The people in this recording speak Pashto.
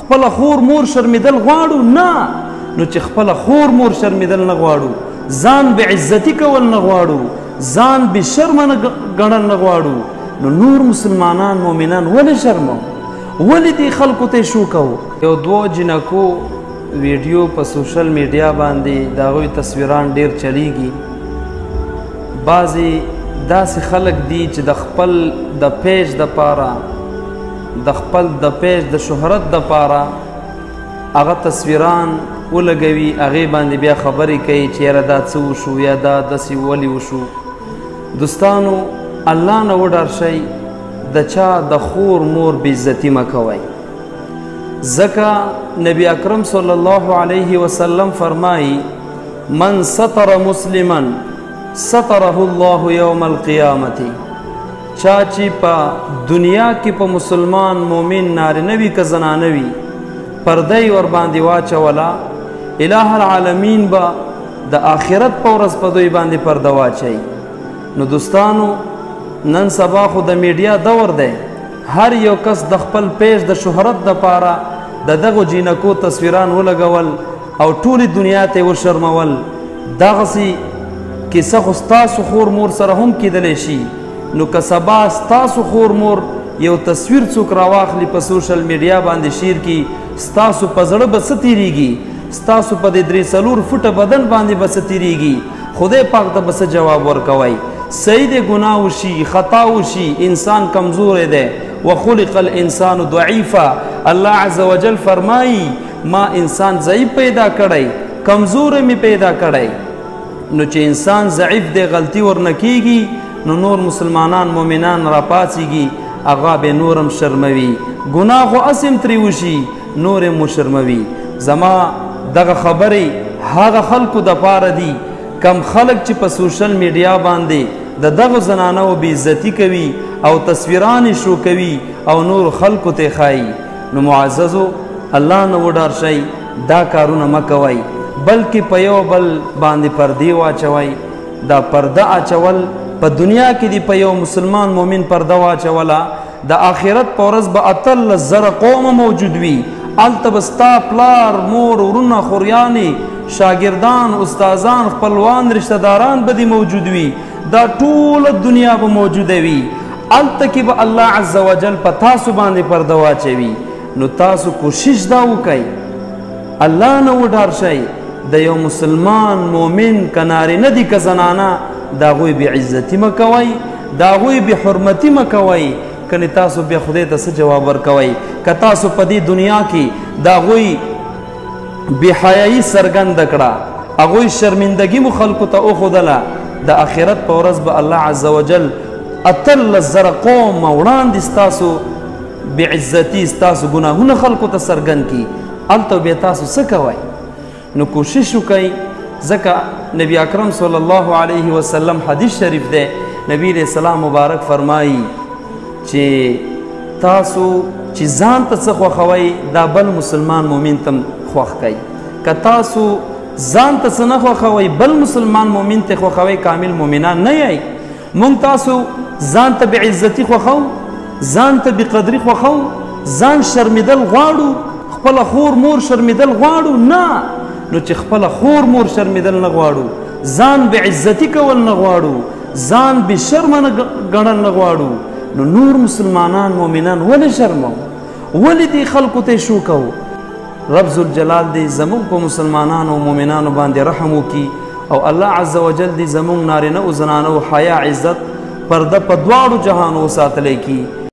خپل خور مور شرمېدل غواړو؟ نه. نو چې خپل خور مور شرمېدل نه غواړو، ځان بې عزتي کول نه غواړو، ځان بې شرمه نه ګڼل نه غواړو، نو نور مسلمانان مؤمنان ولې شرمو؟ ولې دې خلکو ته شو کوو؟ یو دوه جنکو ویډیو په سوشل میډیا باندې د هغوی تصویران ډېر چلیږي. بعضې داسې خلک دي چې د خپل د پیج دپاره، د خپل د پیج د شهرت دپاره هغه تصویران ولګوي، هغې باندې بیا خبرې کوي چې یاره دا څه وشو یا دا داسې ولې وشو. دوستانو، الله نه وډار شئ، د چا د خور مور بېعزتي مه کوئ، ځکه نبی اکرم صلی الله علیه وسلم فرمایي من ستر مسلما ستره الله یوم القیامت. چا چې په دنیا کې په مسلمان مومن نارینه وي که زنانه وي پردی ورباندې واچوله، الہ العالمین به د آخرت په ورځ په دوی باندې پرده واچوي. نو دوستانو، نن سبا خو د میډیا دور دی، هر یو کس د خپل پیج د شهرت دپاره د دغو جینکو تصویران ولګول او ټولې دنیا ته یې وشرمول. دغسې کیسه خو ستاسو خور مور سره هم کیدلی شي. نو که سبا ستاسو خور مور یو تصویر څوک راواخلي په سوشل میډیا باندې شیر کی، ستاسو په زړه به څه تیریږي؟ ستاسو په دې 3-4 فوټه بدن باندې به څه تیریږي؟ خدای پاک ته به څه جواب ورکوئ؟ صحیح دی، ګناه وشي، خطا وشي، انسان کمزوری دی، وخلق الانسان ضعیفا. الله عز وجل فرمایي ما انسان ضعیف پیدا کړی، کمزوری می پیدا کړی. نو چې انسان ضعیف دی، غلطي ورنه کیږي، نو نور مسلمانان مؤمنان راپاڅېږي، هغه به نور هم شرموي. ګناه خو هسې هم ترې وشي، نور هم وشرموي. زما دغه خبرې هغه خلکو دپاره دي، کم خلک چې په سوشل میډیا باندې د دغو زنانو بېعزتي کوي او تصویران یې شو کوي او نور خلکو ته ښایي. نو معززو، الله نه وډار شئ، دا کارونه مه کوئ، بلکې په یو بل باندې پردې واچوئ. دا پرده اچول په دنیا کې دی، په یو مسلمان مومن پرده واچوله، د آخرت په ورځ به 18,000 قومه موجود وي. هلته به ستا پلار مور ورونه خوریانې شاګردان استادان خپلوان رشته داران به دې موجود وي، دا ټوله دنیا به موجوده وي. هلته کې به الله عز وجل په تاسو باندې پرده واچوي. نو تاسو کوشش دا وکئ، الله نه وډار شئ، د یو مسلمان مومن که نارینه دي که زنانه د هغوی بېعزتي مه کوئ، د هغوی بېحرمتي مه کوئ. کنې تاسو بیا خدای ته څه جواب ورکوئ؟ که تاسو په دې دنیا کې د هغوی بېحیایي څرګنده کړه، هغوی شرمندګي مو خلکو ته وښودله، د آخرت په ورځ به الله عز وجل 18,000 قوم وړاندې ستاسو بېعزتي، ستاسو ګناهونه خلکو ته څرګند کړي، هلته بیا تاسو څه کوئ؟ نو کوشش وکئ، ځکه نبی اکرم صلی الله علیه وسلم حدیث شریف دی، نبی علیہ السلام مبارک فرمایي چې تاسو چې ځان ته څه خوښوئ دا بل مسلمان مومن ته خوښ کئ. که تاسو ځان ته څه نه خوښوئ بل مسلمان مومن ته خوښوئ، کامل مومنان نه یئ. موږ تاسو ځان ته بېعزتي خوښو، ځان ته بېقدري خوښو، ځان شرمېدل غواړو، خپله خور مور شرمېدل غواړو؟ نه. نو چې خپله خور مور شرمېدل نه غواړو، ځان بېعزتي کول نه غواړو، ځان بې شرمه نه ګڼل نه غواړو، نو نور مسلمانان مؤمنان ولې شرمو؟ ولې دې خلکو ته شو کوو؟ رب ذوالجلال دې زموږ په مسلمانانو او مؤمنانو باندې رحم وکړي او الله عز وجل دې زموږ نارینه او زنانو حیا عزت پرده په دواړو جهانو وساتلی کړي.